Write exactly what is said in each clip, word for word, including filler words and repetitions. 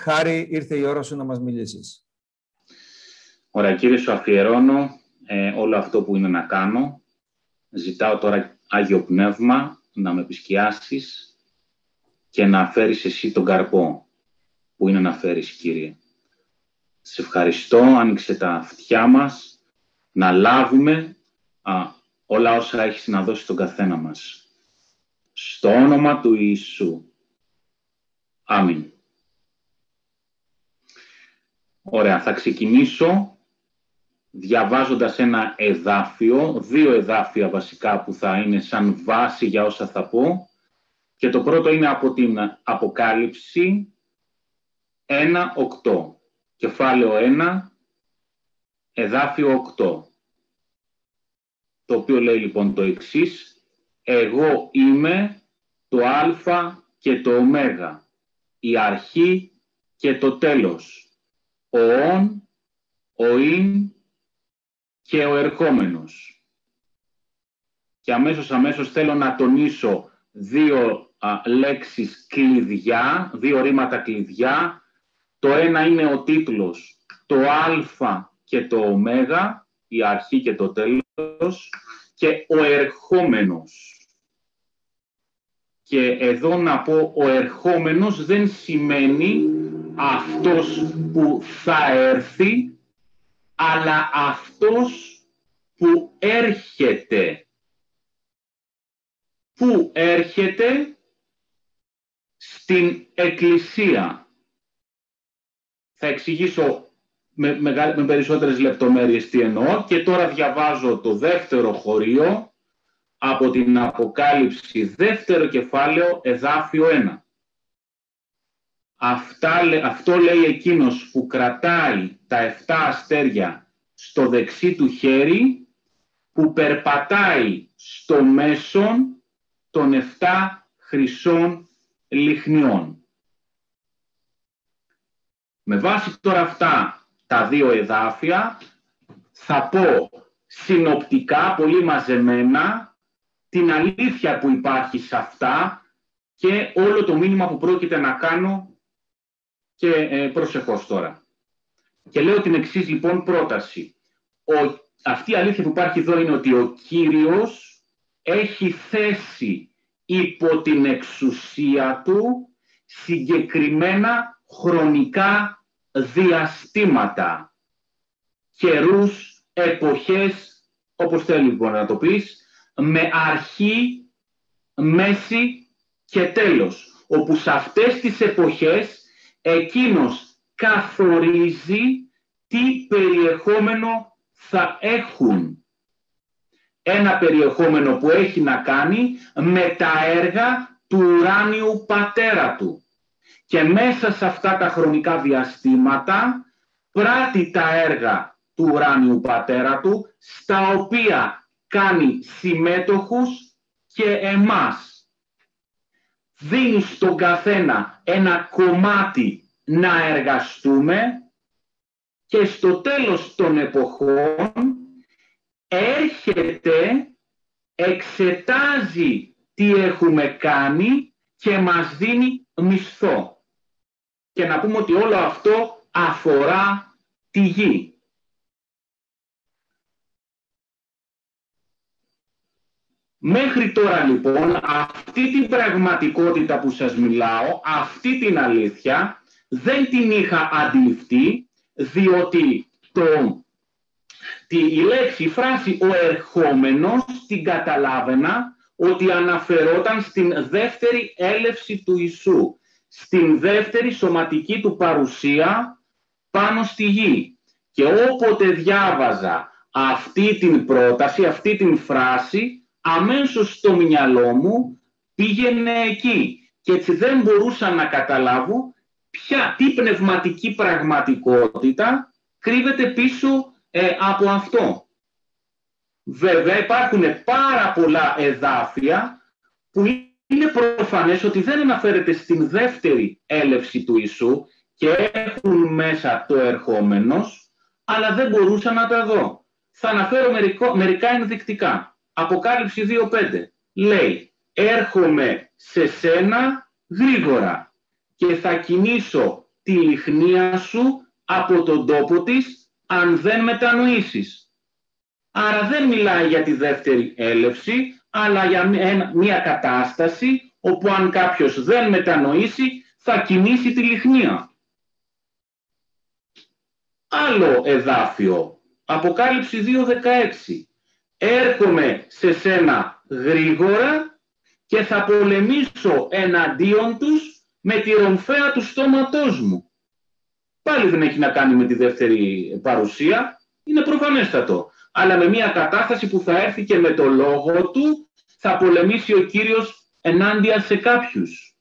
Χάρη, ήρθε η ώρα σου να μας μιλήσεις. Ωραία, Κύριε, σου αφιερώνω ε, όλο αυτό που είναι να κάνω. Ζητάω τώρα Άγιο Πνεύμα να με επισκιάσεις και να φέρεις εσύ τον καρπό που είναι να φέρεις, Κύριε. Σε ευχαριστώ, άνοιξε τα αυτιά μας, να λάβουμε α, όλα όσα έχεις να δώσει τον καθένα μας. Στο όνομα του Ιησού. Αμήν. Ωραία, θα ξεκινήσω διαβάζοντας ένα εδάφιο, δύο εδάφια βασικά που θα είναι σαν βάση για όσα θα πω. Και το πρώτο είναι από την Αποκάλυψη ένα οκτώ. Κεφάλαιο ένα, εδάφιο οκτώ. Το οποίο λέει λοιπόν το εξής: εγώ είμαι το Α και το Ω, η αρχή και το τέλος, ο ον, ο ίν και ο ερχόμενος. Και αμέσως αμέσως θέλω να τονίσω δύο α, λέξεις κλειδιά, δύο ρήματα κλειδιά. Το ένα είναι ο τίτλος, το Α και το Ω, η αρχή και το τέλος, και ο ερχόμενος. Και εδώ να πω, ο ερχόμενος δεν σημαίνει αυτός που θα έρθει, αλλά αυτός που έρχεται. Πού έρχεται? Στην Εκκλησία. Θα εξηγήσω με, με, με περισσότερες λεπτομέρειες τι εννοώ, και τώρα διαβάζω το δεύτερο χωρίο από την Αποκάλυψη, δεύτερο κεφάλαιο, εδάφιο ένα. Αυτά, αυτό λέει εκείνος που κρατάει τα εφτά αστέρια στο δεξί του χέρι, που περπατάει στο μέσον των εφτά χρυσών λιχνιών. Με βάση τώρα αυτά τα δύο εδάφια θα πω συνοπτικά, πολύ μαζεμένα, την αλήθεια που υπάρχει σε αυτά και όλο το μήνυμα που πρόκειται να κάνω, και ε, προσεχώς τώρα. Και λέω την εξής λοιπόν πρόταση. Ο, αυτή η αλήθεια που υπάρχει εδώ είναι ότι ο Κύριος έχει θέσει υπό την εξουσία του συγκεκριμένα χρονικά διαστήματα, καιρούς, εποχές, όπως θέλει λοιπόν να το πεις, με αρχή, μέση και τέλος, όπου σε αυτές τις εποχές εκείνος καθορίζει τι περιεχόμενο θα έχουν. Ένα περιεχόμενο που έχει να κάνει με τα έργα του ουράνιου πατέρα του. Και μέσα σε αυτά τα χρονικά διαστήματα πράττει τα έργα του ουράνιου πατέρα του, στα οποία κάνει συμμέτοχους και εμάς. Δίνει στον καθένα ένα κομμάτι να εργαστούμε, και στο τέλος των εποχών έρχεται, εξετάζει τι έχουμε κάνει και μας δίνει μισθό. Και να πούμε ότι όλο αυτό αφορά τη γη. Μέχρι τώρα λοιπόν αυτή την πραγματικότητα που σας μιλάω, αυτή την αλήθεια, δεν την είχα αντιληφθεί, διότι το, τη, η λέξη, η φράση «ο ερχόμενος» την καταλάβαινα ότι αναφερόταν στην δεύτερη έλευση του Ιησού, στην δεύτερη σωματική του παρουσία πάνω στη γη. Και όποτε διάβαζα αυτή την πρόταση, αυτή την φράση, αμέσως στο μυαλό μου πήγαινε εκεί. Και έτσι δεν μπορούσα να καταλάβω ποια, τι πνευματική πραγματικότητα κρύβεται πίσω ε, από αυτό. Βέβαια υπάρχουν πάρα πολλά εδάφια που είναι προφανές ότι δεν αναφέρεται στην δεύτερη έλευση του Ιησού και έχουν μέσα το ερχόμενος, αλλά δεν μπορούσα να τα δω. Θα αναφέρω μερικό, μερικά ενδεικτικά. Αποκάλυψη δύο πέντε λέει: έρχομαι σε σένα γρήγορα και θα κινήσω τη λιχνία σου από τον τόπο της, αν δεν μετανοήσεις. Άρα δεν μιλάει για τη δεύτερη έλευση, αλλά για μια κατάσταση όπου αν κάποιος δεν μετανοήσει, θα κινήσει τη λιχνία. Άλλο εδάφιο, Αποκάλυψη δύο δεκαέξι. Έρχομαι σε σένα γρήγορα και θα πολεμήσω εναντίον τους με τη ρομφαία του στόματός μου. Πάλι δεν έχει να κάνει με τη δεύτερη παρουσία, είναι προφανέστατο. Αλλά με μια κατάσταση που θα έρθει και με το λόγο του θα πολεμήσει ο Κύριος ενάντια σε κάποιους.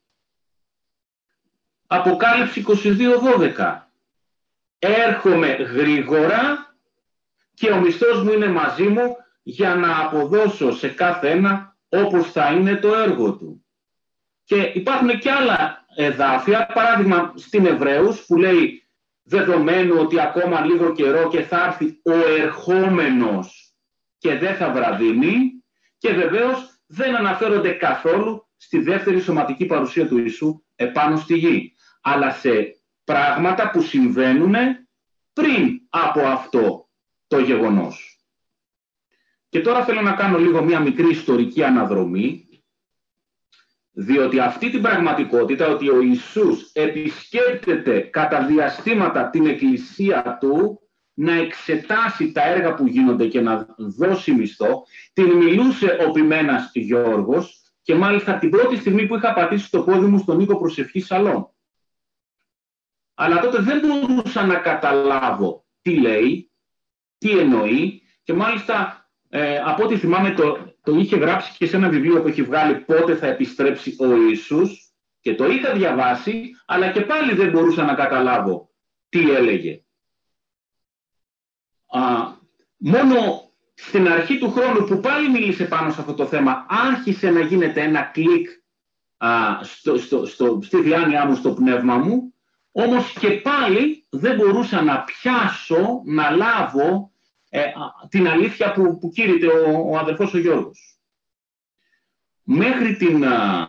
Αποκάλυψη είκοσι δύο δώδεκα. Έρχομαι γρήγορα και ο μισθός μου είναι μαζί μου για να αποδώσω σε κάθε ένα όπως θα είναι το έργο του. Και υπάρχουν και άλλα εδάφια, παράδειγμα στην Εβραίους που λέει δεδομένου ότι ακόμα λίγο καιρό και θα έρθει ο ερχόμενος και δεν θα βραδύνει, και βεβαίως δεν αναφέρονται καθόλου στη δεύτερη σωματική παρουσία του Ιησού επάνω στη γη, αλλά σε πράγματα που συμβαίνουν πριν από αυτό το γεγονός. Και τώρα θέλω να κάνω λίγο μια μικρή ιστορική αναδρομή, διότι αυτή την πραγματικότητα ότι ο Ιησούς επισκέπτεται κατά διαστήματα την εκκλησία του, να εξετάσει τα έργα που γίνονται και να δώσει μισθό, την μιλούσε ο Ποιμένας Γιώργος και μάλιστα την πρώτη στιγμή που είχα πατήσει το πόδι μου στον οίκο προσευχής Σαλών. Αλλά τότε δεν μπορούσα να καταλάβω τι λέει, τι εννοεί και μάλιστα ε, από ό,τι θυμάμαι το, το είχε γράψει και σε ένα βιβλίο που έχει βγάλει «Πότε θα επιστρέψει ο Ιησούς» και το είχα διαβάσει, αλλά και πάλι δεν μπορούσα να καταλάβω τι έλεγε. Α, μόνο στην αρχή του χρόνου που πάλι μίλησε πάνω σε αυτό το θέμα, άρχισε να γίνεται ένα κλικ α, στο, στο, στο, στη διάνοιά μου, στο πνεύμα μου, όμως και πάλι δεν μπορούσα να πιάσω, να λάβω ε, την αλήθεια που, που κήρυτε ο, ο αδερφός ο Γιώργος. Μέχρι την, α,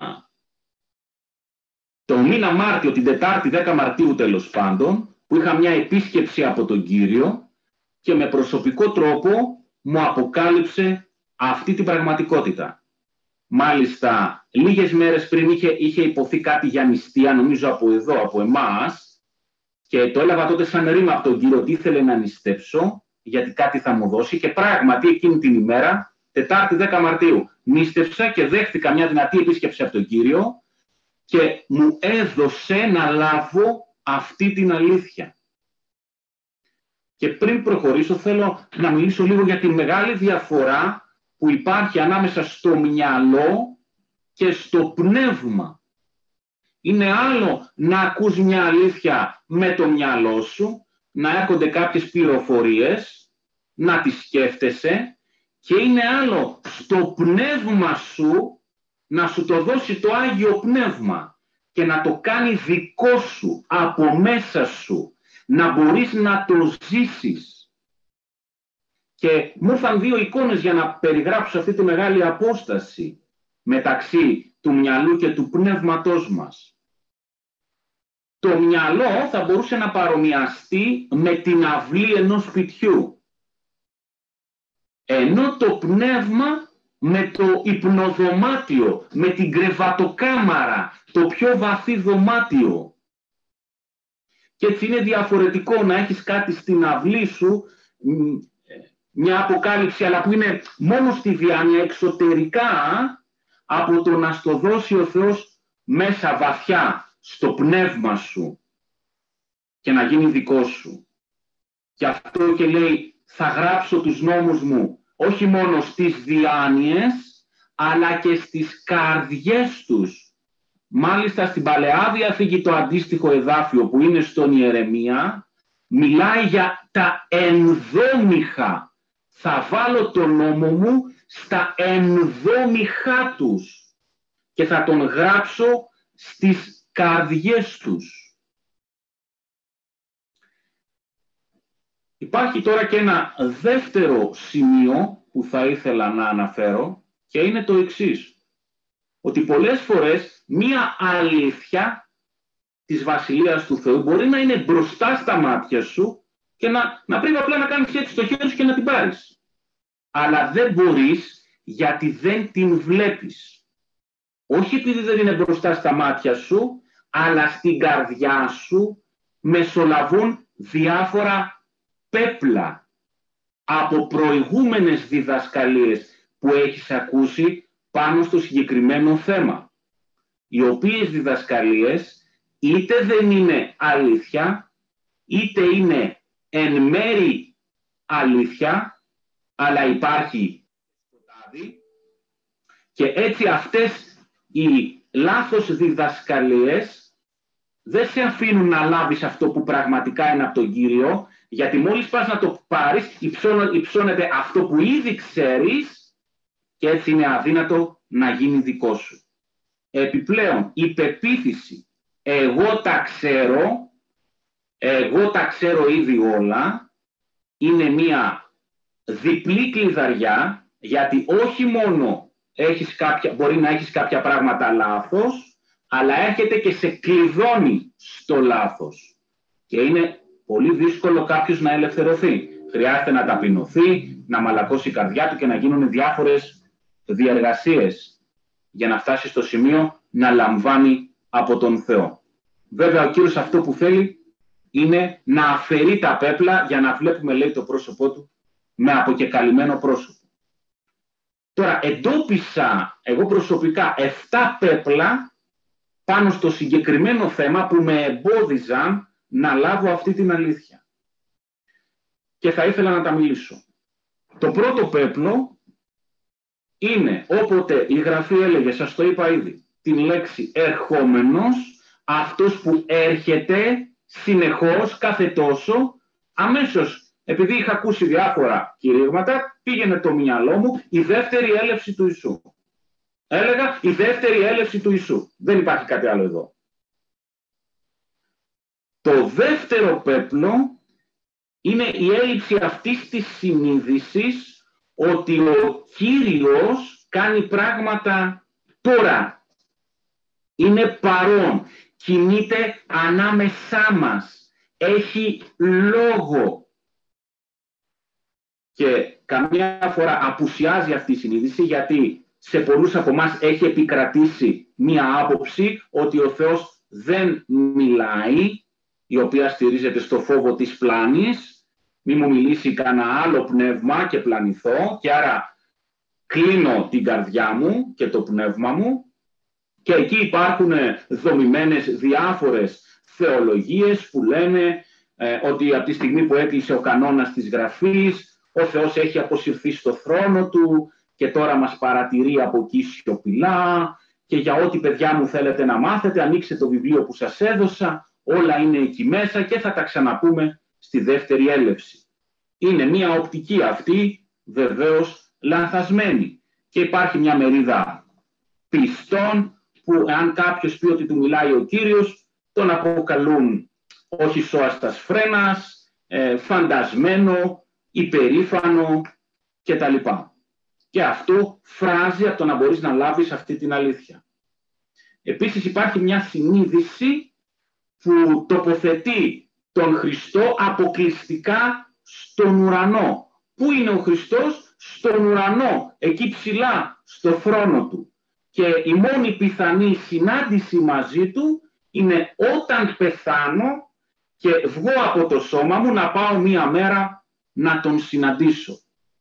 το μήνα Μάρτιο, την Τετάρτη δέκα Μαρτίου τέλος πάντων, που είχα μια επίσκεψη από τον Κύριο, και με προσωπικό τρόπο μου αποκάλυψε αυτή την πραγματικότητα. Μάλιστα, λίγες μέρες πριν είχε, είχε υποθεί κάτι για νηστεία, νομίζω από εδώ, από εμάς, και το έλαβα τότε σαν ρήμα από τον Κύριο ότι ήθελε να νηστέψω, γιατί κάτι θα μου δώσει, και πράγματι εκείνη την ημέρα, Τετάρτη δέκα Μαρτίου, νήστεψα και δέχτηκα μια δυνατή επίσκεψη από τον Κύριο και μου έδωσε να λάβω αυτή την αλήθεια. Και πριν προχωρήσω θέλω να μιλήσω λίγο για τη μεγάλη διαφορά που υπάρχει ανάμεσα στο μυαλό και στο πνεύμα. Είναι άλλο να ακούς μια αλήθεια με το μυαλό σου, να έρχονται κάποιες πληροφορίες, να τις σκέφτεσαι, και είναι άλλο στο πνεύμα σου να σου το δώσει το Άγιο Πνεύμα και να το κάνει δικό σου από μέσα σου, να μπορείς να το ζήσεις. Και μου ήρθαν δύο εικόνες για να περιγράψω αυτή τη μεγάλη απόσταση μεταξύ του μυαλού και του πνεύματός μας. Το μυαλό θα μπορούσε να παρομοιαστεί με την αυλή ενός σπιτιού, ενώ το πνεύμα με το υπνοδωμάτιο, με την κρεβατοκάμαρα, το πιο βαθύ δωμάτιο. Και έτσι είναι διαφορετικό να έχεις κάτι στην αυλή σου, μια αποκάλυψη, αλλά που είναι μόνο στη διάνοια εξωτερικά, από το να στο δώσει ο Θεός μέσα βαθιά στο πνεύμα σου και να γίνει δικό σου. Και αυτό και λέει, θα γράψω τους νόμους μου όχι μόνο στις διάνοιες, αλλά και στις καρδιές τους. Μάλιστα στην Παλαιά Διαθήκη το αντίστοιχο εδάφιο που είναι στον Ιερεμία μιλάει για τα ενδόμηχα. Θα βάλω τον νόμο μου στα ενδόμηχά τους και θα τον γράψω στις καρδιές τους. Υπάρχει τώρα και ένα δεύτερο σημείο που θα ήθελα να αναφέρω και είναι το εξής. Ότι πολλές φορές μία αλήθεια της Βασιλείας του Θεού μπορεί να είναι μπροστά στα μάτια σου και να, να πρέπει απλά να κάνεις έτσι το χέρι σου και να την πάρεις. Αλλά δεν μπορείς γιατί δεν την βλέπεις. Όχι επειδή δεν είναι μπροστά στα μάτια σου, αλλά στην καρδιά σου μεσολαβούν διάφορα πέπλα από προηγούμενες διδασκαλίες που έχεις ακούσει πάνω στο συγκεκριμένο θέμα. Οι οποίες διδασκαλίες είτε δεν είναι αλήθεια, είτε είναι εν μέρη αλήθεια, αλλά υπάρχει σκοτάδι, και έτσι αυτές οι λάθος διδασκαλίες δεν σε αφήνουν να λάβεις αυτό που πραγματικά είναι από τον Κύριο, γιατί μόλις πας να το πάρεις, υψώνεται αυτό που ήδη ξέρεις και έτσι είναι αδύνατο να γίνει δικό σου. Επιπλέον, η πεποίθηση εγώ τα ξέρω, εγώ τα ξέρω ήδη όλα, είναι μία διπλή κλειδαριά, γιατί όχι μόνο έχεις κάποια, μπορεί να έχεις κάποια πράγματα λάθος, αλλά έρχεται και σε κλειδώνει στο λάθος. Και είναι πολύ δύσκολο κάποιος να ελευθερωθεί. Χρειάζεται να ταπεινωθεί, να μαλακώσει η καρδιά του και να γίνουν διάφορες διεργασίες για να φτάσει στο σημείο να λαμβάνει από τον Θεό. Βέβαια ο Κύριος αυτό που θέλει είναι να αφαιρεί τα πέπλα για να βλέπουμε, λέει, το πρόσωπό του με αποκεκαλυμμένο πρόσωπο. Τώρα εντόπισα εγώ προσωπικά εφτά πέπλα πάνω στο συγκεκριμένο θέμα που με εμπόδιζαν να λάβω αυτή την αλήθεια. Και θα ήθελα να τα μιλήσω. Το πρώτο πέπλο είναι όποτε η Γραφή έλεγε, σας το είπα ήδη, την λέξη ερχόμενος, αυτός που έρχεται συνεχώς, κάθε τόσο, αμέσως, επειδή είχα ακούσει διάφορα κηρύγματα, πήγαινε το μυαλό μου η δεύτερη έλευση του Ιησού. Έλεγα η δεύτερη έλευση του Ιησού. Δεν υπάρχει κάτι άλλο εδώ. Το δεύτερο πέπλο είναι η έλλειψη αυτής της συνείδησης ότι ο Κύριος κάνει πράγματα τώρα. Είναι παρόν. Κινείται ανάμεσά μας. Έχει λόγο. Και καμιά φορά απουσιάζει αυτή η συνείδηση, γιατί σε πολλούς από εμάς έχει επικρατήσει μία άποψη ότι ο Θεός δεν μιλάει, η οποία στηρίζεται στο φόβο της πλάνης, μη μου μιλήσει κανένα άλλο πνεύμα και πλανηθώ, και άρα κλείνω την καρδιά μου και το πνεύμα μου, και εκεί υπάρχουν δομημένες διάφορες θεολογίες που λένε ε, ότι από τη στιγμή που έκλεισε ο κανόνας της Γραφής, ο Θεός έχει αποσυρθεί στο θρόνο του και τώρα μας παρατηρεί από εκεί σιωπηλά, και για ό,τι παιδιά μου θέλετε να μάθετε, ανοίξτε το βιβλίο που σας έδωσα, όλα είναι εκεί μέσα και θα τα ξαναπούμε στη δεύτερη έλευση. Είναι μια οπτική αυτή βεβαίως λανθασμένη. Και υπάρχει μια μερίδα πιστών που αν κάποιος πει ότι του μιλάει ο Κύριος, τον αποκαλούν όχι σώαστας φρένας, ε, φαντασμένο, υπερήφανο κτλ. Και αυτό φράζει από το να μπορείς να λάβεις αυτή την αλήθεια. Επίσης υπάρχει μια συνείδηση που τοποθετεί τον Χριστό αποκλειστικά στον ουρανό. Πού είναι ο Χριστός? Στον ουρανό, εκεί ψηλά, στο θρόνο του. Και η μόνη πιθανή συνάντηση μαζί του είναι όταν πεθάνω και βγω από το σώμα μου να πάω μία μέρα να τον συναντήσω.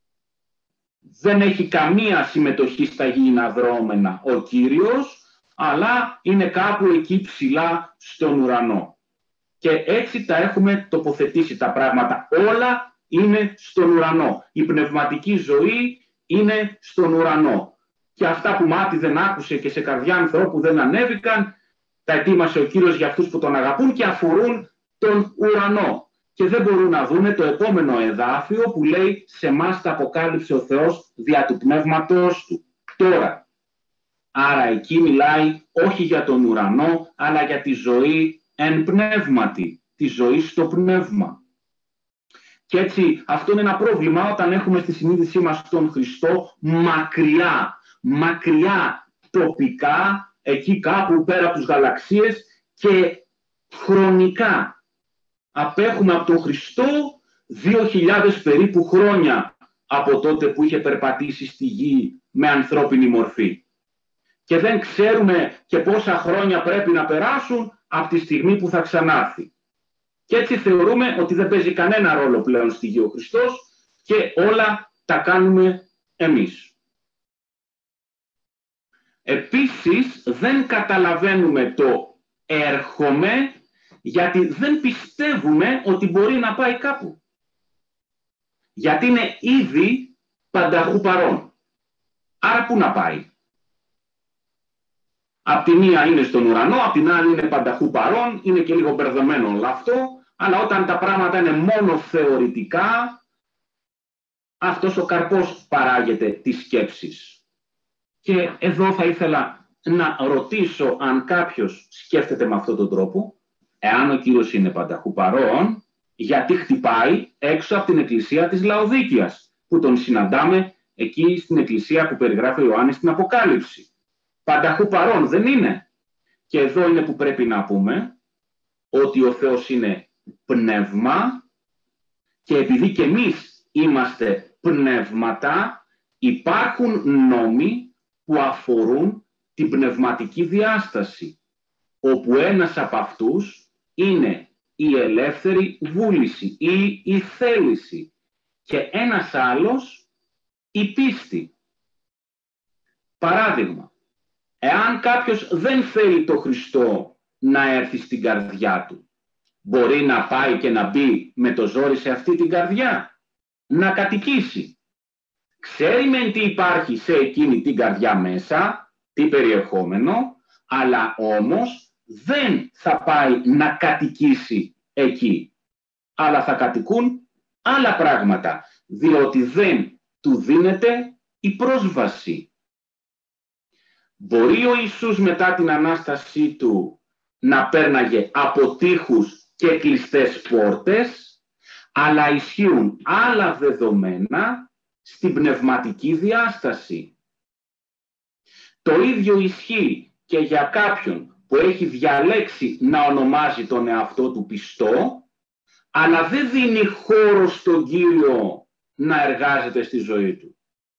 Δεν έχει καμία συμμετοχή στα γήινα δρόμενα ο Κύριος, αλλά είναι κάπου εκεί ψηλά στον ουρανό. Και έτσι τα έχουμε τοποθετήσει τα πράγματα. Όλα είναι στον ουρανό. Η πνευματική ζωή είναι στον ουρανό. Και αυτά που μάτι δεν άκουσε και σε καρδιά ανθρώπου δεν ανέβηκαν, τα ετοίμασε ο Κύριος για αυτούς που τον αγαπούν και αφορούν τον ουρανό. Και δεν μπορούν να δούνε το επόμενο εδάφιο που λέει «Σε εμάς τα αποκάλυψε ο Θεός δια του πνεύματος του». Τώρα, άρα εκεί μιλάει όχι για τον ουρανό, αλλά για τη ζωή εν πνεύματι, τη ζωή στο πνεύμα. Και έτσι αυτό είναι ένα πρόβλημα όταν έχουμε στη συνείδησή μας τον Χριστό μακριά, μακριά τοπικά, εκεί κάπου πέρα από τους γαλαξίες, και χρονικά. Απέχουμε από τον Χριστό δύο χιλιάδες περίπου χρόνια από τότε που είχε περπατήσει στη γη με ανθρώπινη μορφή. Και δεν ξέρουμε και πόσα χρόνια πρέπει να περάσουν από τη στιγμή που θα ξανάρθει. Και έτσι θεωρούμε ότι δεν παίζει κανένα ρόλο πλέον στη γη ο Χριστός και όλα τα κάνουμε εμείς. Επίσης δεν καταλαβαίνουμε το έρχομαι γιατί δεν πιστεύουμε ότι μπορεί να πάει κάπου. Γιατί είναι ήδη πανταχού παρόν. Άρα πού να πάει? Απ' τη μία είναι στον ουρανό, απ' την άλλη είναι πανταχού παρόν, είναι και λίγο μπερδεμένο όλο αυτό, αλλά όταν τα πράγματα είναι μόνο θεωρητικά, αυτός ο καρπός παράγεται της σκέψης. Και εδώ θα ήθελα να ρωτήσω αν κάποιος σκέφτεται με αυτόν τον τρόπο, εάν ο Κύριος είναι πανταχού παρόν, γιατί χτυπάει έξω από την εκκλησία της Λαοδίκειας, που τον συναντάμε εκεί στην εκκλησία που περιγράφει ο Ιωάννης στην Αποκάλυψη. Πανταχού παρόν δεν είναι? Και εδώ είναι που πρέπει να πούμε ότι ο Θεός είναι πνεύμα και επειδή και εμείς είμαστε πνεύματα, υπάρχουν νόμοι που αφορούν την πνευματική διάσταση, όπου ένας από αυτούς είναι η ελεύθερη βούληση ή η θέληση και ένας άλλος η πίστη. Παράδειγμα, εάν κάποιος δεν θέλει το Χριστό να έρθει στην καρδιά του, μπορεί να πάει και να μπει με το ζόρι σε αυτή την καρδιά, να κατοικήσει. Ξέρει μεν τι υπάρχει σε εκείνη την καρδιά μέσα, τι περιεχόμενο, αλλά όμως δεν θα πάει να κατοικήσει εκεί. Αλλά θα κατοικούν άλλα πράγματα, διότι δεν του δίνεται η πρόσβαση. Μπορεί ο Ιησούς μετά την Ανάστασή του να πέρναγε από τοίχους και κλειστές πόρτες, αλλά ισχύουν άλλα δεδομένα στην πνευματική διάσταση. Το ίδιο ισχύει και για κάποιον που έχει διαλέξει να ονομάζει τον εαυτό του πιστό, αλλά δεν δίνει χώρο στον Κύριο να εργάζεται στη ζωή του.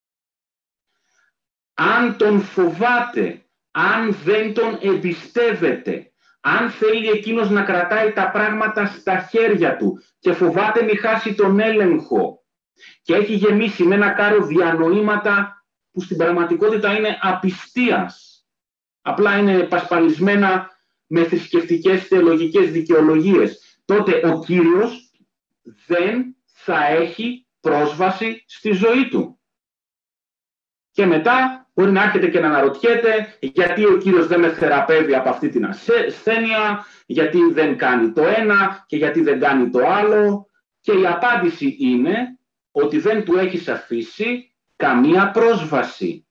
Αν τον φοβάται, αν δεν τον εμπιστεύεται, αν θέλει εκείνος να κρατάει τα πράγματα στα χέρια του και φοβάται μη χάσει τον έλεγχο και έχει γεμίσει με ένα κάρο διανοήματα που στην πραγματικότητα είναι απιστίας, απλά είναι πασπαλισμένα με θρησκευτικές θεολογικές δικαιολογίες, τότε ο Κύριος δεν θα έχει πρόσβαση στη ζωή του. Και μετά μπορεί να έρχεται και να αναρωτιέται γιατί ο Κύριος δεν με θεραπεύει από αυτή την ασθένεια, γιατί δεν κάνει το ένα και γιατί δεν κάνει το άλλο. Και η απάντηση είναι ότι δεν του έχεις αφήσει καμία πρόσβαση.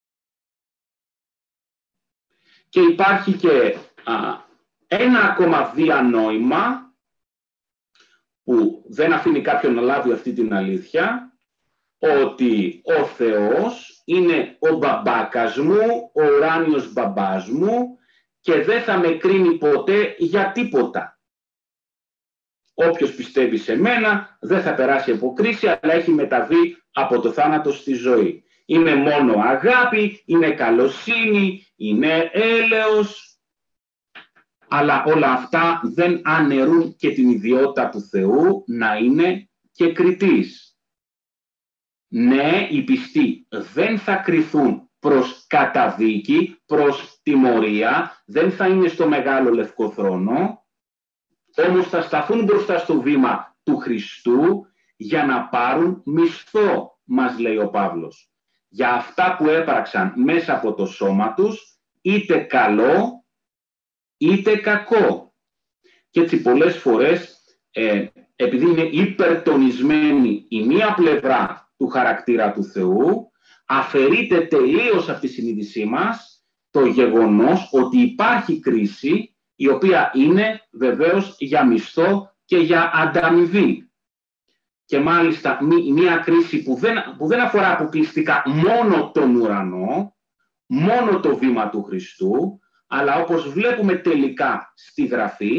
Και υπάρχει και α, ένα ακόμα διανόημα που δεν αφήνει κάποιον να λάβει αυτή την αλήθεια, ότι ο Θεός είναι ο μπαμπάκας μου, ο ουράνιος μπαμπάς μου και δεν θα με κρίνει ποτέ για τίποτα. Όποιος πιστεύει σε μένα δεν θα περάσει από κρίση, αλλά έχει μεταβεί από το θάνατο στη ζωή. Είναι μόνο αγάπη, είναι καλοσύνη, είναι έλεος, αλλά όλα αυτά δεν αναιρούν και την ιδιότητα του Θεού να είναι και κριτής. Ναι, οι πιστοί δεν θα κριθούν προς καταδίκη, προς τιμωρία, δεν θα είναι στο μεγάλο λευκό θρόνο, όμως θα σταθούν μπροστά στο βήμα του Χριστού για να πάρουν μισθό, μας λέει ο Παύλος, για αυτά που έπραξαν μέσα από το σώμα τους, είτε καλό είτε κακό. Και έτσι πολλές φορές, ε, επειδή είναι υπερτονισμένη η μία πλευρά του χαρακτήρα του Θεού, αφαιρείται τελείως από τη συνείδησή μας το γεγονός ότι υπάρχει κρίση, η οποία είναι βεβαίως για μισθό και για ανταμοιβή. Και μάλιστα μία κρίση που δεν, που δεν αφορά αποκλειστικά μόνο τον ουρανό, μόνο το βήμα του Χριστού, αλλά όπως βλέπουμε τελικά στη Γραφή,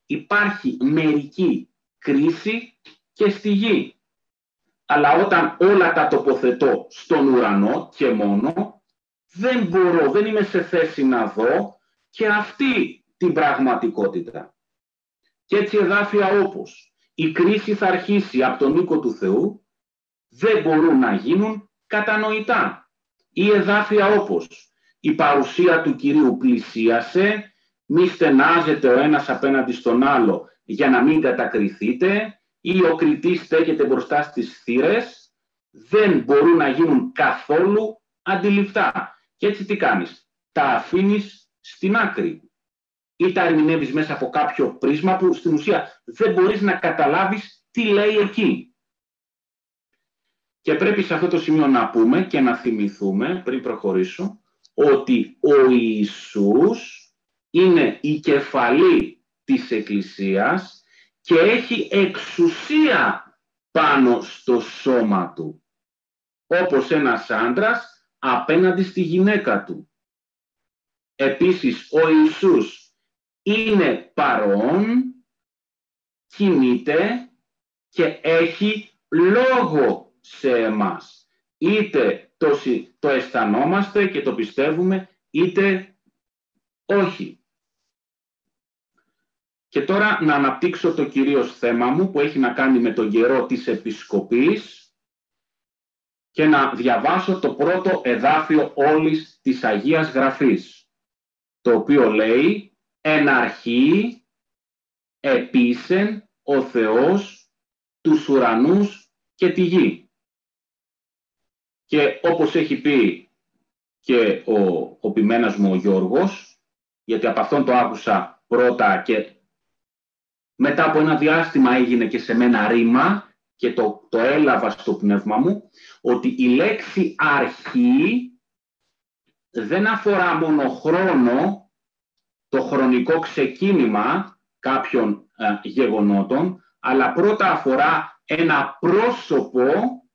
υπάρχει μερική κρίση και στη γη. Αλλά όταν όλα τα τοποθετώ στον ουρανό και μόνο, δεν μπορώ, δεν είμαι σε θέση να δω και αυτή την πραγματικότητα. Και έτσι εδάφια όπως η κρίση θα αρχίσει από τον οίκο του Θεού, δεν μπορούν να γίνουν κατανοητά. Ή εδάφια όπως η παρουσία του Κυρίου πλησίασε, μη στενάζετε ο ένας απέναντι στον άλλο για να μην κατακριθείτε, ή ο κριτής στέκεται μπροστά στις θύρες, δεν μπορούν να γίνουν καθόλου αντιληπτά. Και έτσι τι κάνεις? Τα αφήνεις στην άκρη ή τα ερμηνεύεις μέσα από κάποιο πρίσμα που στην ουσία δεν μπορείς να καταλάβεις τι λέει εκεί. Και πρέπει σε αυτό το σημείο να πούμε και να θυμηθούμε, πριν προχωρήσω, ότι ο Ιησούς είναι η κεφαλή της Εκκλησίας και έχει εξουσία πάνω στο σώμα του, όπως ένας άντρας απέναντι στη γυναίκα του. Επίσης, ο Ιησούς είναι παρόν, κινείται και έχει λόγο σε εμάς. Είτε το, το αισθανόμαστε και το πιστεύουμε, είτε όχι. Και τώρα να αναπτύξω το κυρίως θέμα μου που έχει να κάνει με τον καιρό της Επισκοπής και να διαβάσω το πρώτο εδάφιο όλης της Αγίας Γραφής, το οποίο λέει «Εν αρχή επίσεν ο Θεός τους ουρανούς και τη γη». Και όπως έχει πει και ο, ο ποιμένας μου ο Γιώργος, γιατί από αυτόν το άκουσα πρώτα και μετά από ένα διάστημα έγινε και σε μένα ρήμα και το, το έλαβα στο πνεύμα μου, ότι η λέξη αρχή δεν αφορά μόνο χρόνο, το χρονικό ξεκίνημα κάποιων ε, γεγονότων, αλλά πρώτα αφορά ένα πρόσωπο,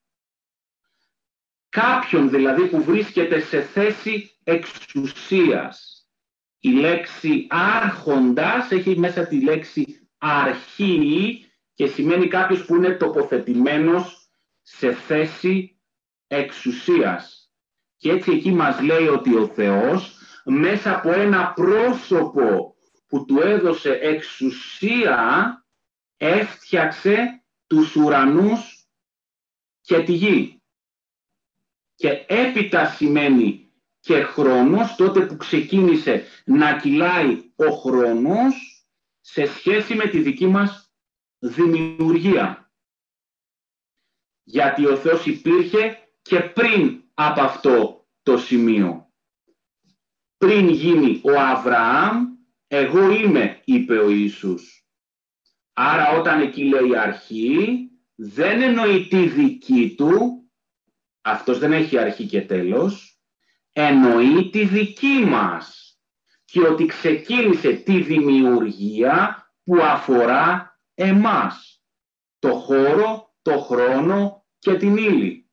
κάποιον δηλαδή που βρίσκεται σε θέση εξουσίας. Η λέξη άρχοντας έχει μέσα τη λέξη αρχή και σημαίνει κάποιος που είναι τοποθετημένος σε θέση εξουσίας. Και έτσι εκεί μας λέει ότι ο Θεός μέσα από ένα πρόσωπο που του έδωσε εξουσία έφτιαξε τους ουρανούς και τη γη. Και έπειτα σημαίνει και χρόνος, τότε που ξεκίνησε να κυλάει ο χρόνος σε σχέση με τη δική μας δημιουργία. Γιατί ο Θεός υπήρχε και πριν από αυτό το σημείο. Πριν γίνει ο Αβραάμ, εγώ είμαι, είπε ο Ιησούς. Άρα όταν εκεί λέει αρχή, δεν εννοεί τη δική του, αυτός δεν έχει αρχή και τέλος, εννοεί τη δική μας και ότι ξεκίνησε τη δημιουργία που αφορά εμάς, το χώρο, το χρόνο και την ύλη.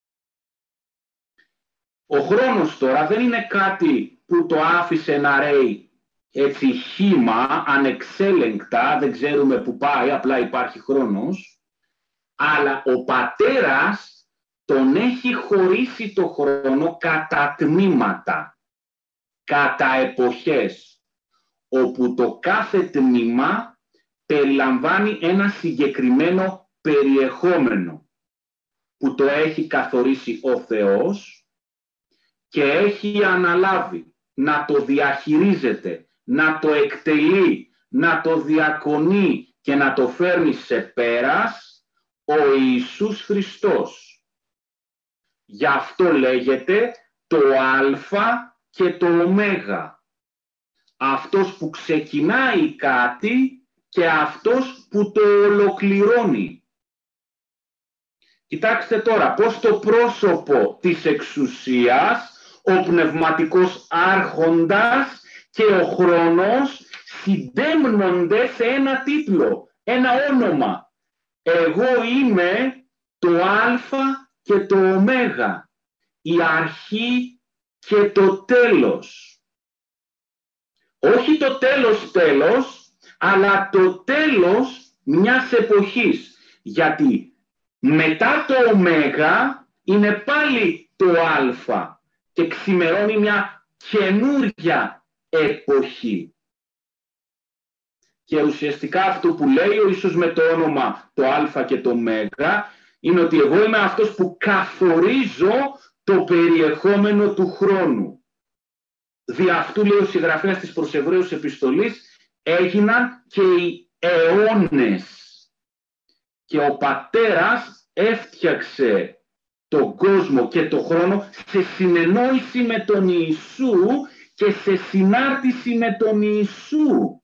Ο χρόνος τώρα δεν είναι κάτι που το άφησε να ρέει έτσι χύμα, ανεξέλεγκτα, δεν ξέρουμε που πάει, απλά υπάρχει χρόνος, αλλά ο πατέρας τον έχει χωρίσει το χρόνο κατά τμήματα, κατά εποχές, όπου το κάθε τμήμα περιλαμβάνει ένα συγκεκριμένο περιεχόμενο που το έχει καθορίσει ο Θεός και έχει αναλάβει να το διαχειρίζεται, να το εκτελεί, να το διακονεί και να το φέρνει σε πέρας ο Ιησούς Χριστός. Γι' αυτό λέγεται το Α και το Ω. Αυτός που ξεκινάει κάτι και αυτός που το ολοκληρώνει. Κοιτάξτε τώρα πώς το πρόσωπο της εξουσίας, ο πνευματικός άρχοντας και ο χρόνος συντέμνονται σε ένα τίτλο, ένα όνομα. Εγώ είμαι το Α και το Ω, η αρχή και το τέλος. Όχι το τέλος τέλος, αλλά το τέλος μιας εποχής. Γιατί μετά το ωμέγα είναι πάλι το α και ξημερώνει μια καινούρια εποχή. Και ουσιαστικά αυτό που λέει ο Ιησούς με το όνομα το α και το μέγα είναι ότι εγώ είμαι αυτός που καθορίζω το περιεχόμενο του χρόνου. Δι' αυτού, λέει ο συγγραφέας της προς Εβραίους επιστολής, έγιναν και οι αιώνες. Και ο Πατέρας έφτιαξε τον κόσμο και τον χρόνο σε συνεννόηση με τον Ιησού και σε συνάρτηση με τον Ιησού.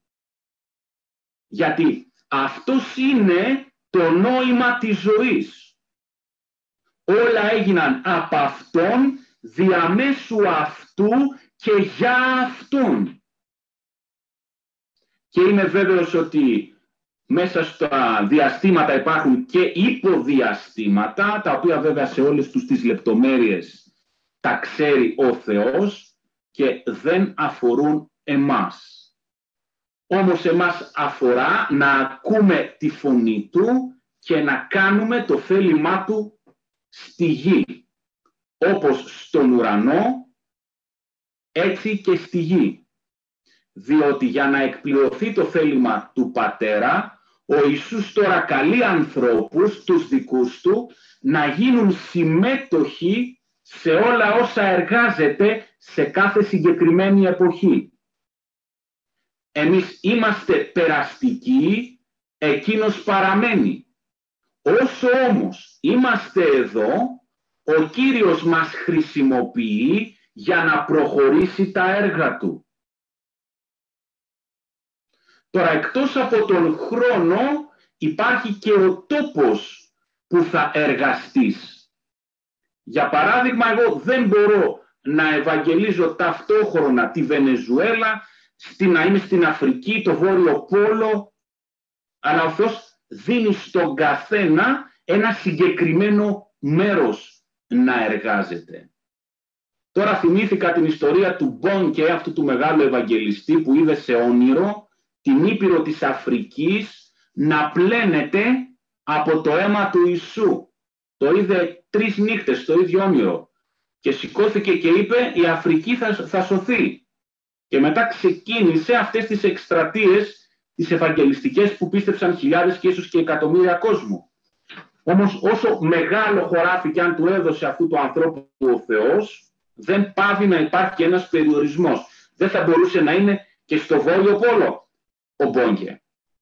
Γιατί αυτός είναι το νόημα της ζωής. Όλα έγιναν από Αυτόν, διαμέσου Αυτού και για Αυτόν. Και είμαι βέβαιος ότι μέσα στα διαστήματα υπάρχουν και υποδιαστήματα, τα οποία βέβαια σε όλες τους τις λεπτομέρειες τα ξέρει ο Θεός και δεν αφορούν εμάς. Όμως εμάς αφορά να ακούμε τη φωνή Του και να κάνουμε το θέλημά Του στη γη. Όπως στον ουρανό, έτσι και στη γη. Διότι για να εκπληρωθεί το θέλημα του Πατέρα, ο Ιησούς τώρα καλεί ανθρώπους, τους δικούς Του, να γίνουν συμμέτοχοι σε όλα όσα εργάζεται σε κάθε συγκεκριμένη εποχή. Εμείς είμαστε περαστικοί, εκείνος παραμένει. Όσο όμως είμαστε εδώ, ο Κύριος μας χρησιμοποιεί για να προχωρήσει τα έργα Του. Τώρα, εκτός από τον χρόνο, υπάρχει και ο τόπος που θα εργαστείς. Για παράδειγμα, εγώ δεν μπορώ να ευαγγελίζω ταυτόχρονα τη Βενεζουέλα, στην, να είμαι στην Αφρική, το Βόρειο Πόλο, αλλά ο Θεός δίνει στον καθένα ένα συγκεκριμένο μέρος να εργάζεται. Τώρα θυμήθηκα την ιστορία του Μπόνκε, αυτού του μεγάλου Ευαγγελιστή που είδε σε όνειρο την Ήπειρο της Αφρικής να πλένεται από το αίμα του Ιησού. Το είδε τρεις νύχτες το ίδιο όνειρο και σηκώθηκε και είπε η Αφρική θα, θα σωθεί. Και μετά ξεκίνησε αυτές τις εκστρατείες, τις ευαγγελιστικές που πίστεψαν χιλιάδες και ίσως και εκατομμύρια κόσμου. Όμως όσο μεγάλο χωράφι και αν του έδωσε αυτού του ανθρώπου ο Θεός, δεν πάβει να υπάρχει ένας περιορισμός. Δεν θα μπορούσε να είναι και στο Βόρειο Πόλο ο Μπόνκε.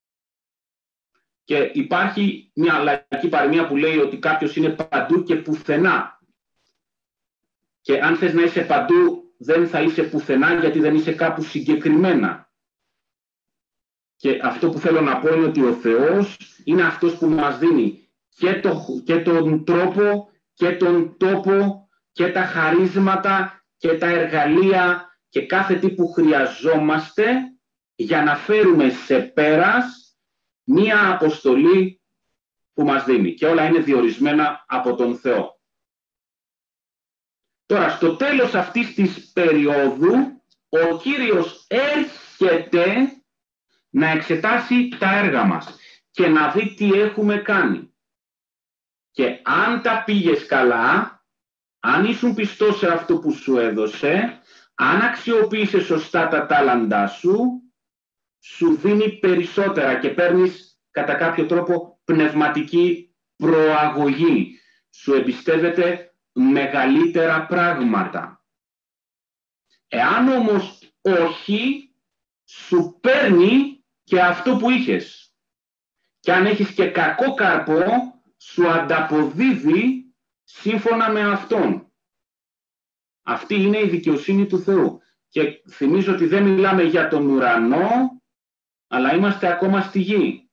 Και υπάρχει μια λαϊκή παροιμία που λέει ότι κάποιος είναι παντού και πουθενά. Και αν θες να είσαι παντού, δεν θα είσαι πουθενά γιατί δεν είσαι κάπου συγκεκριμένα. Και αυτό που θέλω να πω είναι ότι ο Θεός είναι αυτός που μας δίνει και, το, και τον τρόπο και τον τόπο και τα χαρίσματα και τα εργαλεία και κάθε τι που χρειαζόμαστε για να φέρουμε σε πέρας μία αποστολή που μας δίνει. Και όλα είναι διορισμένα από τον Θεό. Τώρα, στο τέλος αυτής της περίοδου, ο Κύριος έρχεται να εξετάσει τα έργα μας και να δει τι έχουμε κάνει. Και αν τα πήγες καλά, αν ήσουν πιστός σε αυτό που σου έδωσε, αν αξιοποίησες σωστά τα τάλαντά σου, σου δίνει περισσότερα και παίρνεις κατά κάποιο τρόπο πνευματική προαγωγή. Σου εμπιστεύεται μεγαλύτερα πράγματα. Εάν όμως όχι, σου παίρνει και αυτό που είχες. Και αν έχεις και κακό καρπό, σου ανταποδίδει σύμφωνα με αυτόν. Αυτή είναι η δικαιοσύνη του Θεού. Και θυμίζω ότι δεν μιλάμε για τον ουρανό, αλλά είμαστε ακόμα στη γη.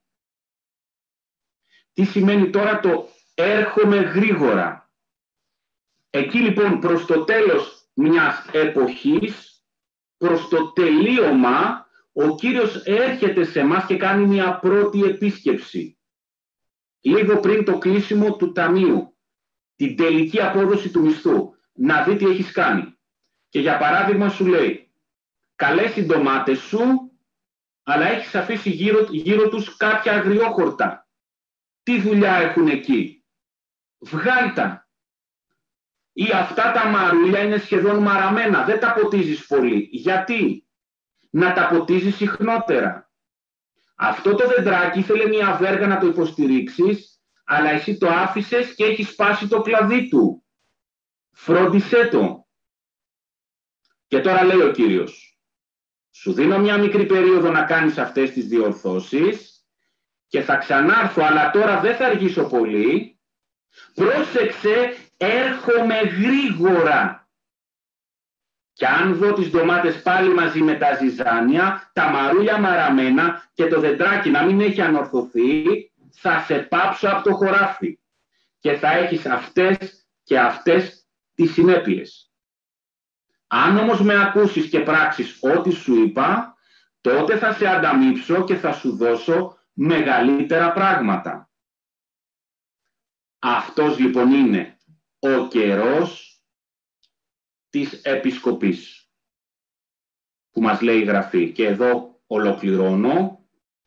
Τι σημαίνει τώρα το έρχομαι γρήγορα? Εκεί λοιπόν προς το τέλος μιας εποχής, προς το τελείωμα, ο Κύριος έρχεται σε εμάς και κάνει μια πρώτη επίσκεψη. Λίγο πριν το κλείσιμο του ταμείου, την τελική απόδοση του μισθού, να δει τι έχεις κάνει. Και για παράδειγμα σου λέει, καλές οι ντομάτες σου, αλλά έχεις αφήσει γύρω, γύρω τους κάποια αγριόχορτα. Τι δουλειά έχουν εκεί? Βγάλ' τα. Ή αυτά τα μαρούλια είναι σχεδόν μαραμένα, δεν τα ποτίζεις πολύ. Γιατί? Να τα ποτίζεις συχνότερα. Αυτό το δεντράκι ήθελε μια βέργα να το υποστηρίξεις, αλλά εσύ το άφησες και έχει σπάσει το κλαδί του. Φρόντισέ το. Και τώρα λέει ο Κύριος, σου δίνω μια μικρή περίοδο να κάνεις αυτές τις διορθώσεις και θα ξανάρθω, αλλά τώρα δεν θα αργήσω πολύ. Πρόσεξε, έρχομαι γρήγορα. Και αν δω τις ντομάτες πάλι μαζί με τα ζυζάνια, τα μαρούλια μαραμένα και το δεντράκι να μην έχει ανορθωθεί, θα σε πάψω από το χωράφι. Και θα έχεις αυτές και αυτές τις συνέπειες. Αν όμως με ακούσεις και πράξεις ό,τι σου είπα, τότε θα σε ανταμείψω και θα σου δώσω μεγαλύτερα πράγματα. Αυτός λοιπόν είναι ο καιρός της επισκοπής που μας λέει η Γραφή. Και εδώ ολοκληρώνω,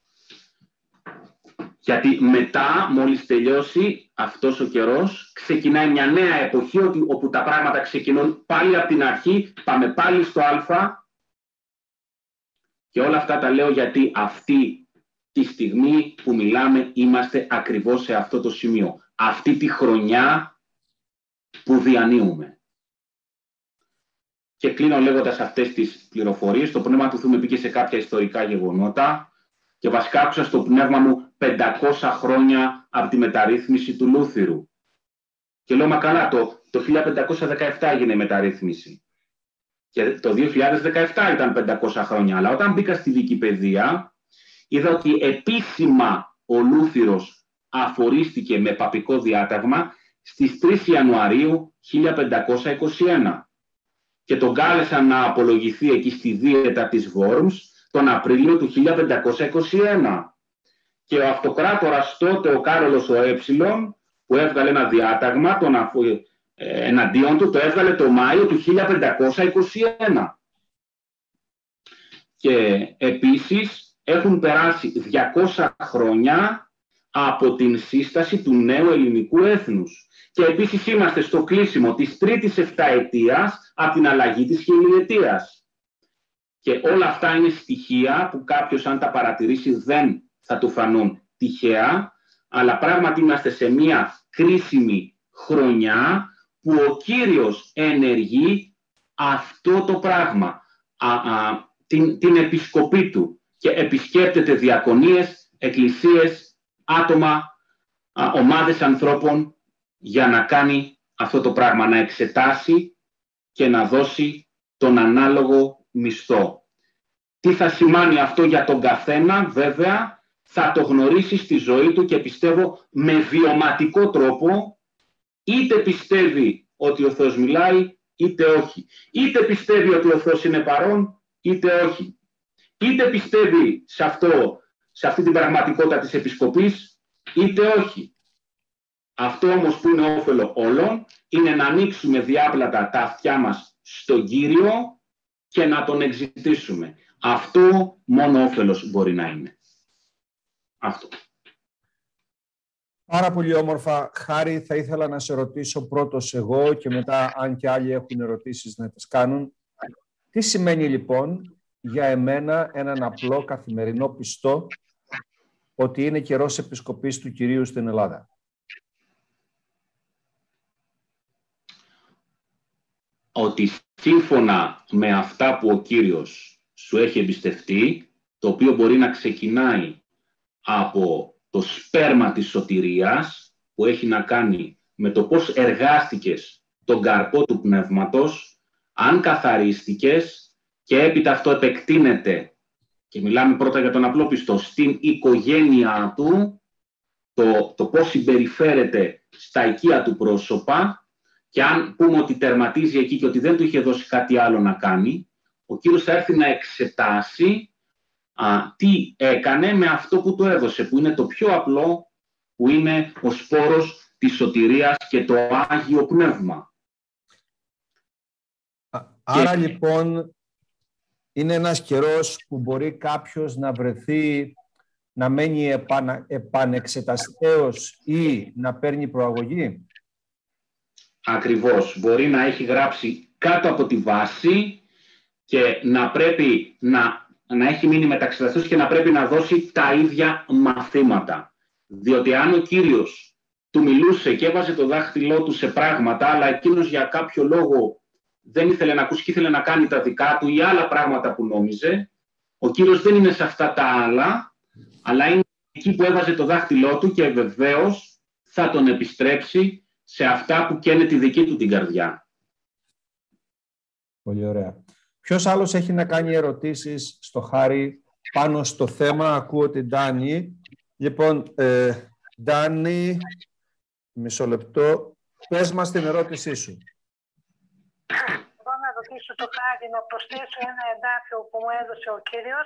γιατί μετά, μόλις τελειώσει αυτός ο καιρός, ξεκινάει μια νέα εποχή όπου τα πράγματα ξεκινούν πάλι από την αρχή, πάμε πάλι στο Α. Και όλα αυτά τα λέω γιατί αυτή τη στιγμή που μιλάμε είμαστε ακριβώς σε αυτό το σημείο. Αυτή τη χρονιά που διανύουμε. Και κλείνω λέγοντας αυτές τις πληροφορίες. Το Πνεύμα του Θεού με πήγε σε κάποια ιστορικά γεγονότα και βασικά άκουσα στο πνεύμα μου πεντακόσια χρόνια από τη μεταρρύθμιση του Λούθυρου. Και λέω, μα καλά, το, το χίλια πεντακόσια δεκαεπτά έγινε η μεταρρύθμιση. Και το δύο χιλιάδες δεκαεπτά ήταν πεντακόσια χρόνια. Αλλά όταν μπήκα στη Βικιπαιδεία, είδα ότι επίσημα ο Λούθυρος αφορίστηκε με παπικό διάταγμα στις τρεις Ιανουαρίου χίλια πεντακόσια είκοσι ένα. Και τον κάλεσαν να απολογηθεί εκεί στη δίαιτα της Βόρμς τον Απρίλιο του χίλια πεντακόσια είκοσι ένα. Και ο αυτοκράτορας τότε, ο Κάρολος ο Έψιλον, που έβγαλε ένα διάταγμα τον αφο... ε, εναντίον του, το έβγαλε το Μάιο του χίλια πεντακόσια είκοσι ένα. Και επίσης έχουν περάσει διακόσια χρόνια από την σύσταση του νέου ελληνικού έθνους. Και επίσης είμαστε στο κλείσιμο της τρίτης εφταετίας από την αλλαγή της χιλιετίας. Και όλα αυτά είναι στοιχεία που κάποιος αν τα παρατηρήσει δεν θα του φανούν τυχαία, αλλά πράγματι είμαστε σε μια κρίσιμη χρονιά που ο Κύριος ενεργεί αυτό το πράγμα, α, α, την, την επισκοπή του και επισκέπτεται διακονίες, εκκλησίες, άτομα, α, ομάδες ανθρώπων για να κάνει αυτό το πράγμα, να εξετάσει και να δώσει τον ανάλογο μισθό. Τι θα σημάνει αυτό για τον καθένα, βέβαια, θα το γνωρίσει στη ζωή του και πιστεύω με βιωματικό τρόπο, είτε πιστεύει ότι ο Θεός μιλάει, είτε όχι. Είτε πιστεύει ότι ο Θεός είναι παρόν, είτε όχι. Είτε πιστεύει σε, αυτό, σε αυτή την πραγματικότητα της επισκοπής, είτε όχι. Αυτό όμως που είναι όφελο όλων, είναι να ανοίξουμε διάπλατα τα αυτιά μας στον Κύριο και να τον εξητήσουμε. Αυτό μόνο όφελος μπορεί να είναι. Αυτό. Πάρα πολύ όμορφα. Χάρη, θα ήθελα να σε ρωτήσω πρώτος εγώ και μετά, αν και άλλοι έχουν ερωτήσεις, να τις κάνουν. Τι σημαίνει λοιπόν για εμένα έναν απλό καθημερινό πιστό ότι είναι καιρός επισκοπής του Κυρίου στην Ελλάδα? Ότι σύμφωνα με αυτά που ο Κύριος σου έχει εμπιστευτεί, το οποίο μπορεί να ξεκινάει από το σπέρμα της σωτηρίας, που έχει να κάνει με το πώς εργάστηκες τον καρπό του πνεύματος, αν καθαρίστηκες και έπειτα αυτό επεκτείνεται, και μιλάμε πρώτα για τον απλό πιστό, στην οικογένειά του, το, το πώς συμπεριφέρεται στα οικεία του πρόσωπα, και αν πούμε ότι τερματίζει εκεί και ότι δεν του είχε δώσει κάτι άλλο να κάνει, ο Κύριος θα έρθει να εξετάσει α, τι έκανε με αυτό που του έδωσε, που είναι το πιο απλό, που είναι ο σπόρος της σωτηρίας και το Άγιο Πνεύμα. Άρα και... λοιπόν είναι ένας καιρός που μπορεί κάποιος να βρεθεί, να μένει επανα, επανεξεταστέως ή να παίρνει προαγωγή. Ακριβώς. Μπορεί να έχει γράψει κάτω από τη βάση και να πρέπει να, να έχει μείνει μεταξεταστέως και να πρέπει να δώσει τα ίδια μαθήματα. Διότι αν ο Κύριος του μιλούσε και έβαζε το δάχτυλό του σε πράγματα, αλλά εκείνος για κάποιο λόγο δεν ήθελε να ακούσει και ήθελε να κάνει τα δικά του ή άλλα πράγματα που νόμιζε, ο Κύριος δεν είναι σε αυτά τα άλλα, αλλά είναι εκεί που έβαζε το δάχτυλό του και βεβαίως θα τον επιστρέψει σε αυτά που καίνε τη δική του την καρδιά. Πολύ ωραία. Ποιος άλλος έχει να κάνει ερωτήσεις στο Χάρη πάνω στο θέμα? Ακούω την Ντάνη. Λοιπόν, ε, Ντάνη, μισό λεπτό. Πες μας την ερώτησή σου. Εγώ να ρωτήσω το Χάρη να προσθέσω ένα εδάφιο που μου έδωσε ο Κύριος.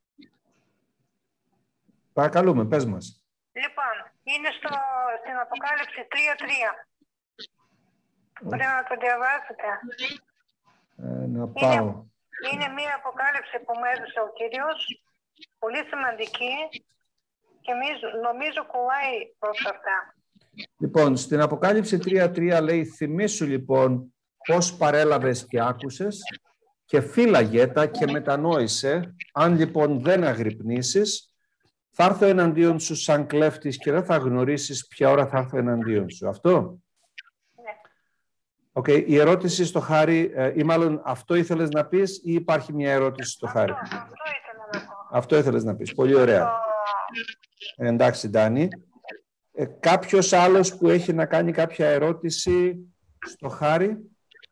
Παρακαλούμε, πες μας. Λοιπόν, είναι στο, στην Αποκάλυψη τρία τρία. Πρέπει να το διαβάσετε. Ε, να πάω. Είναι, είναι μία αποκάλυψη που μου έδωσε ο Κύριος, πολύ σημαντική και νομίζω κολλάει προς αυτά. Λοιπόν, στην Αποκάλυψη τρία τρία λέει, θυμήσου λοιπόν πώς παρέλαβες και άκουσες και φύλαγε τα και μετανόησε, αν λοιπόν δεν αγρυπνήσεις, θα έρθω εναντίον σου σαν κλέφτης και δεν θα γνωρίσεις ποια ώρα θα έρθω εναντίον σου. Αυτό. Ναι. Okay. Η ερώτηση στο Χάρη, ε, ή μάλλον αυτό ήθελες να πεις ή υπάρχει μια ερώτηση στο Χάρη? Αυτό, αυτό ήθελα να πω. Αυτό ήθελες να πεις. Πολύ ωραία. Ε, εντάξει, Ντάνη. Ε, κάποιος άλλος που έχει να κάνει κάποια ερώτηση στο Χάρη?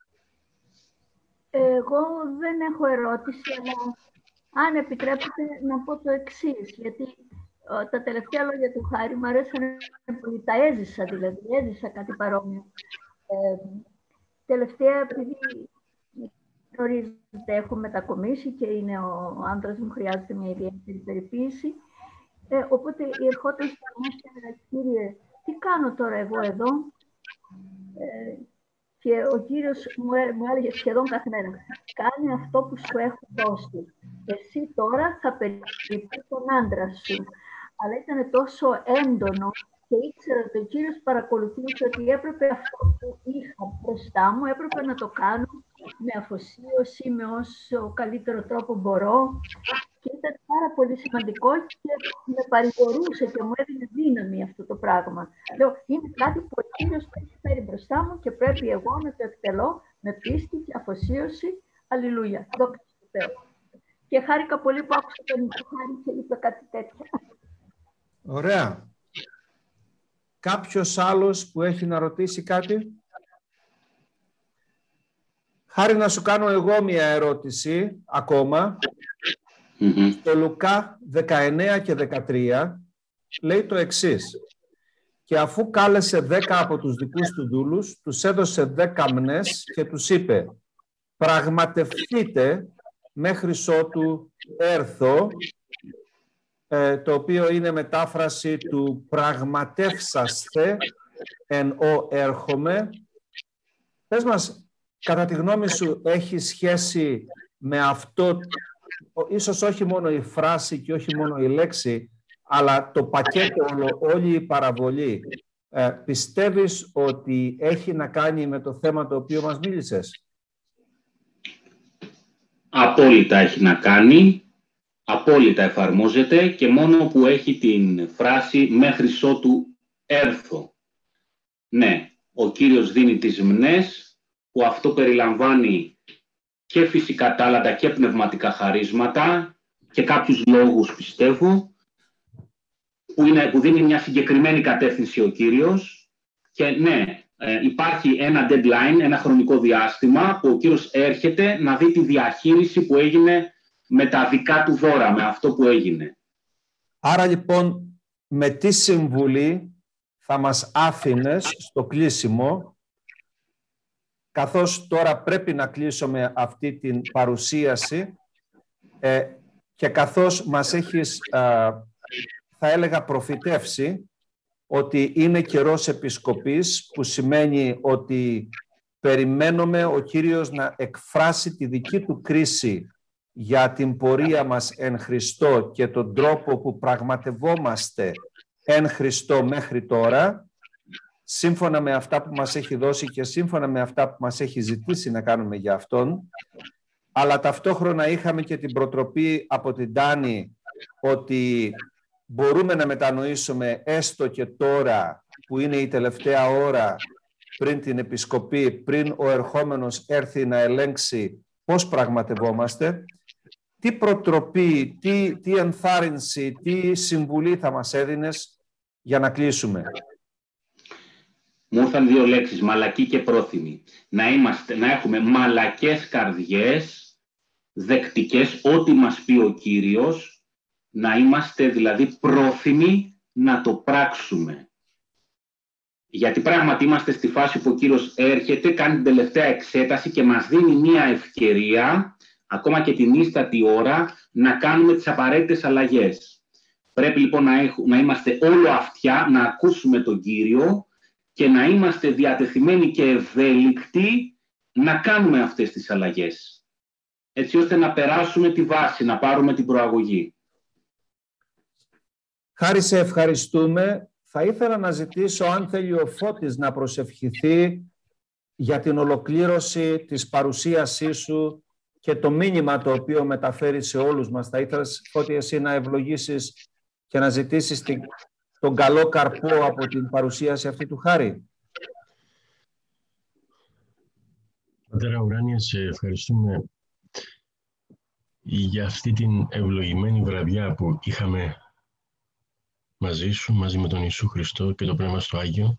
Εγώ δεν έχω ερώτηση, αλλά αν επιτρέπετε να πω το εξής, γιατί ε, τα τελευταία λόγια του Χάρη μου αρέσαν πολύ. Τα έζησα, δηλαδή, έζησα κάτι παρόμοιο. Ε, τελευταία, επειδή γνωρίζετε, έχω μετακομίσει και είναι ο άντρας μου, χρειάζεται μια ιδιαίτερη περιποίηση. Ε, οπότε ερχόταν στα μάτια, κύριε, τι κάνω τώρα εγώ εδώ? Ε, και ο Κύριος μου, μου έλεγε σχεδόν κάθε μέρα, κάνε αυτό που σου έχω δώσει. Εσύ τώρα θα περιποιηθείς τον άντρα σου. Αλλά ήταν τόσο έντονο και ήξερα ότι ο Κύριος παρακολουθούσε ότι έπρεπε αυτό που είχα μπροστά μου, έπρεπε να το κάνω με αφοσίωση, με όσο καλύτερο τρόπο μπορώ. Και ήταν πάρα πολύ σημαντικό και με παρηγορούσε και μου έδινε δύναμη αυτό το πράγμα. Λέω, είναι κάτι που ο Κύριος με έχει φέρει μπροστά μου και πρέπει εγώ να το εκτελώ με πίστη και αφοσίωση. Αλληλούια. Δόξα τω Θεώ. Και χάρηκα πολύ που άκουσα τον Χάρη και είπε κάτι τέτοιο. Ωραία. Κάποιος άλλος που έχει να ρωτήσει κάτι? Χάρη, να σου κάνω εγώ μια ερώτηση ακόμα. Mm-hmm. Στο Λουκά δεκαεννέα και δεκατρία λέει το εξής. Και αφού κάλεσε δέκα από τους δικούς του δούλους, τους έδωσε δέκα μνές και τους είπε, πραγματευτείτε μέχρι ότου έρθω, ε, το οποίο είναι μετάφραση του πραγματεύσαστε εν ο έρχομαι. Πες μας, κατά τη γνώμη σου, έχει σχέση με αυτό, ίσως όχι μόνο η φράση και όχι μόνο η λέξη, αλλά το πακέτο, όλο, όλη η παραβολή. Ε, πιστεύεις ότι έχει να κάνει με το θέμα το οποίο μας μίλησες? Απόλυτα έχει να κάνει, απόλυτα εφαρμόζεται και μόνο που έχει την φράση «μέχρι ότου έρθω». Ναι, ο Κύριος δίνει τις μνές, που αυτό περιλαμβάνει και φυσικά τάλαντα και πνευματικά χαρίσματα και κάποιους λόγους, πιστεύω, που, είναι, που δίνει μια συγκεκριμένη κατεύθυνση ο Κύριος. Και ναι, ε, υπάρχει ένα deadline, ένα χρονικό διάστημα που ο Κύριος έρχεται να δει τη διαχείριση που έγινε με τα δικά του δώρα, με αυτό που έγινε. Άρα λοιπόν, με τι συμβουλή θα μας άφηνες στο κλείσιμο, καθώς τώρα πρέπει να κλείσουμε αυτή την παρουσίαση ε, και καθώς μας έχεις, α, θα έλεγα, προφητεύσει ότι είναι καιρός επισκοπής, που σημαίνει ότι περιμένουμε ο Κύριος να εκφράσει τη δική του κρίση για την πορεία μας εν Χριστώ και τον τρόπο που πραγματευόμαστε εν Χριστώ μέχρι τώρα, σύμφωνα με αυτά που μας έχει δώσει και σύμφωνα με αυτά που μας έχει ζητήσει να κάνουμε για Αυτόν, αλλά ταυτόχρονα είχαμε και την προτροπή από την Τάνη ότι μπορούμε να μετανοήσουμε έστω και τώρα που είναι η τελευταία ώρα πριν την επισκοπή, πριν ο ερχόμενος έρθει να ελέγξει πώς πραγματευόμαστε. Τι προτροπή, τι, τι ενθάρρυνση, τι συμβουλή θα μας έδινες για να κλείσουμε? Μου ήρθαν δύο λέξεις, μαλακή και πρόθυμη. Να, είμαστε, να έχουμε μαλακές καρδιές, δεκτικές, ό,τι μας πει ο Κύριος, να είμαστε δηλαδή πρόθυμοι να το πράξουμε. Γιατί πράγματι είμαστε στη φάση που ο Κύριος έρχεται, κάνει την τελευταία εξέταση και μας δίνει μία ευκαιρία, ακόμα και την ίστατη ώρα, να κάνουμε τις απαραίτητες αλλαγές. Πρέπει λοιπόν να, έχουμε, να είμαστε όλο αυτιά, να ακούσουμε τον Κύριο και να είμαστε διατεθειμένοι και ευέλικτοι να κάνουμε αυτές τις αλλαγές. Έτσι ώστε να περάσουμε τη βάση, να πάρουμε την προαγωγή. Χάρη, σε ευχαριστούμε. Θα ήθελα να ζητήσω αν θέλει ο Φώτης να προσευχηθεί για την ολοκλήρωση της παρουσίασής σου και το μήνυμα το οποίο μεταφέρει σε όλους μας. Θα ήθελες, Φώτη, εσύ να ευλογήσεις και να ζητήσεις την, τον καλό καρπό από την παρουσίαση αυτή του Χάρη. Πατέρα Ουράνια, σε ευχαριστούμε για αυτή την ευλογημένη βραδιά που είχαμε μαζί σου, μαζί με τον Ιησού Χριστό και το Πνεύμα στο Άγιο,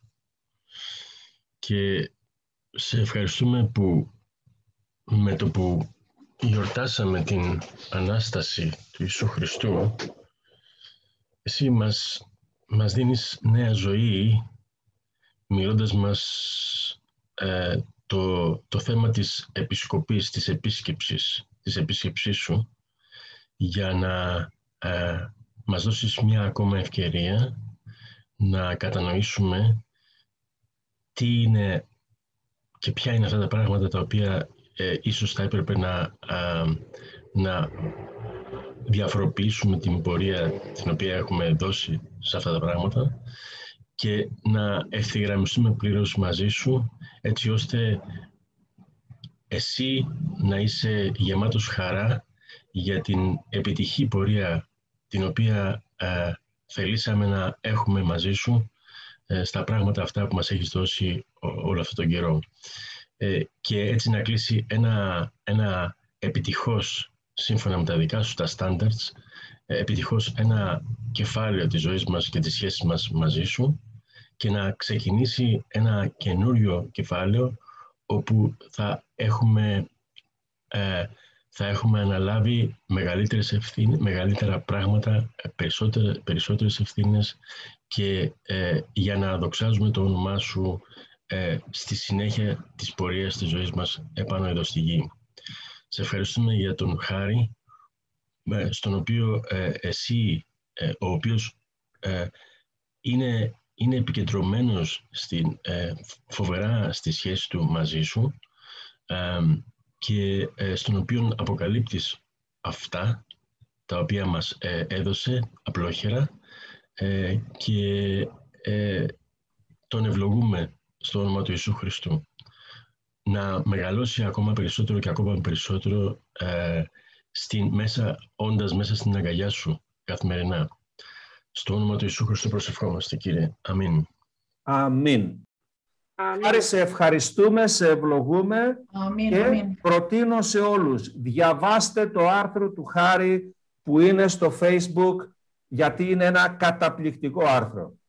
και σε ευχαριστούμε που με το που γιορτάσαμε την Ανάσταση του Ιησού Χριστού, εσύ μας, μας δίνεις νέα ζωή, μιλώντας μας ε, το, το θέμα της επισκοπής, της επίσκεψης, της επίσκεψής σου, για να ε, μας δώσεις μια ακόμα ευκαιρία να κατανοήσουμε τι είναι και ποια είναι αυτά τα πράγματα τα οποία ε, ίσως θα έπρεπε να, α, να διαφοροποιήσουμε την πορεία την οποία έχουμε δώσει σε αυτά τα πράγματα και να ευθυγραμμιστούμε πλήρως μαζί σου, έτσι ώστε εσύ να είσαι γεμάτος χαρά για την επιτυχή πορεία την οποία ε, θελήσαμε να έχουμε μαζί σου ε, στα πράγματα αυτά που μας έχεις δώσει ό, όλο αυτόν τον καιρό. Ε, και έτσι να κλείσει ένα, ένα επιτυχώς, σύμφωνα με τα δικά σου τα standards, ε, επιτυχώς ένα κεφάλαιο της ζωής μας και της σχέσης μας μαζί σου, και να ξεκινήσει ένα καινούριο κεφάλαιο όπου θα έχουμε... Ε, θα έχουμε αναλάβει μεγαλύτερες ευθύνες, μεγαλύτερα πράγματα, περισσότερες, περισσότερες ευθύνες και ε, για να δοξάζουμε το όνομά σου ε, στη συνέχεια της πορείας της ζωής μας επάνω εδώ στη γη. Σε ευχαριστούμε για τον Χάρη, ε, στον οποίο ε, εσύ, ε, ο οποίος ε, είναι, είναι επικεντρωμένος στην, ε, φοβερά στη σχέση του μαζί σου, ε, και ε, στον οποίο αποκαλύπτεις αυτά τα οποία μας ε, έδωσε απλόχερα ε, και ε, τον ευλογούμε στο όνομα του Ιησού Χριστού να μεγαλώσει ακόμα περισσότερο και ακόμα περισσότερο ε, στην, μέσα, όντας μέσα στην αγκαλιά σου καθημερινά. Στο όνομα του Ιησού Χριστού προσευχόμαστε, Κύριε. Αμήν. Αμήν. Χάρη, σε ευχαριστούμε, σε ευλογούμε. Αμήν, και αμήν. προτείνω σε όλους, διαβάστε το άρθρο του Χάρη που είναι στο Facebook, γιατί είναι ένα καταπληκτικό άρθρο.